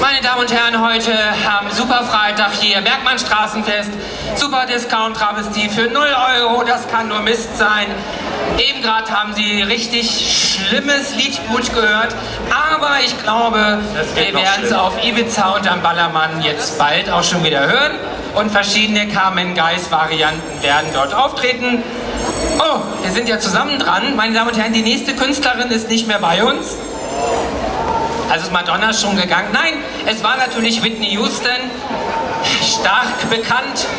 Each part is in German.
Meine Damen und Herren, heute am Superfreitag hier Bergmannstraßenfest, Super Discount Travestie für 0 €, das kann nur Mist sein. Eben gerade haben Sie richtig schlimmes Lied gut gehört, aber ich glaube, wir werden es auf Ibiza und am Ballermann jetzt bald auch schon wieder hören und verschiedene Carmen Geis Varianten werden dort auftreten. Oh, wir sind ja zusammen dran. Meine Damen und Herren, die nächste Künstlerin ist nicht mehr bei uns. Also ist Madonna schon gegangen? Nein, es war natürlich Whitney Houston, stark bekannt.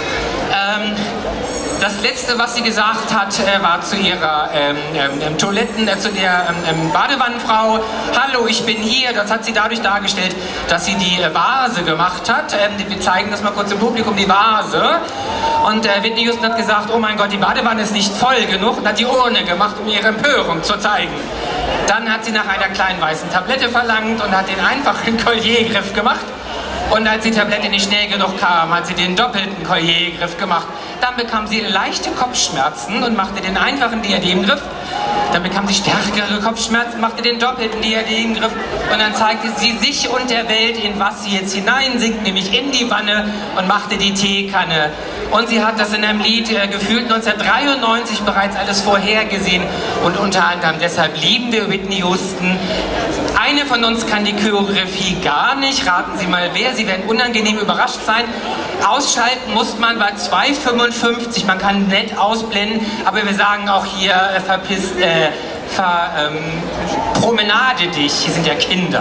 Das letzte, was sie gesagt hat, war zu ihrer zu der Badewannenfrau: Hallo, ich bin hier. Das hat sie dadurch dargestellt, dass sie die Vase gemacht hat. Wir zeigen das mal kurz im Publikum, die Vase. Und Whitney Houston hat gesagt: Oh mein Gott, die Badewanne ist nicht voll genug, und hat die Urne gemacht, um ihre Empörung zu zeigen. Dann hat sie nach einer kleinen weißen Tablette verlangt und hat den einfachen Colliergriff gemacht. Und als die Tablette nicht schnell genug kam, hat sie den doppelten Colliergriff gemacht. Dann bekam sie leichte Kopfschmerzen und machte den einfachen Diademgriff. Dann bekam sie stärkere Kopfschmerzen, machte den doppelten Diademgriff. Und dann zeigte sie sich und der Welt, in was sie jetzt hineinsinkt, nämlich in die Wanne, und machte die Teekanne. Und sie hat das in einem Lied gefühlt 1993 bereits alles vorhergesehen. Und unter anderem deshalb lieben wir Whitney Houston. Eine von uns kann die Choreografie gar nicht. Raten Sie mal wer, Sie werden unangenehm überrascht sein. Ausschalten muss man bei 2,55. Man kann nett ausblenden, aber wir sagen auch hier Promenade dich. Hier sind ja Kinder.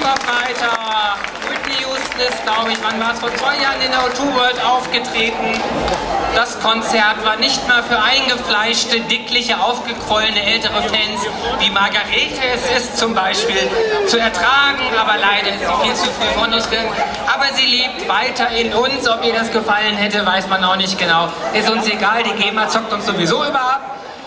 noch weiter. Whitney Houston ist, glaube ich, wann war es, vor 2 Jahren in der O2 World aufgetreten. Das Konzert war nicht mal für eingefleischte, dickliche, aufgequollene ältere Fans wie Margarete es ist zum Beispiel zu ertragen, aber leider ist sie viel zu früh von uns gegangen. Aber sie lebt weiter in uns. Ob ihr das gefallen hätte, weiß man auch nicht genau. Ist uns egal, die GEMA zockt uns sowieso über ab.